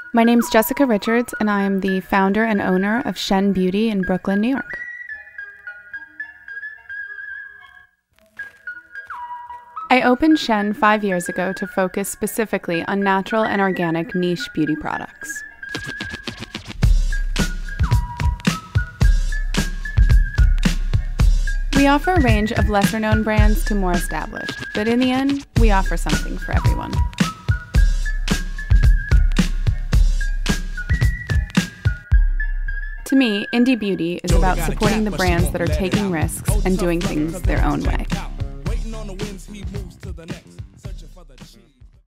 My name's Jessica Richards, and I am the founder and owner of Shen Beauty in Brooklyn, New York. I opened Shen 5 years ago to focus specifically on natural and organic niche beauty products. We offer a range of lesser-known brands to more established, but in the end, we offer something for everyone. To me, indie beauty is about supporting the brands that are taking risks and doing things their own way.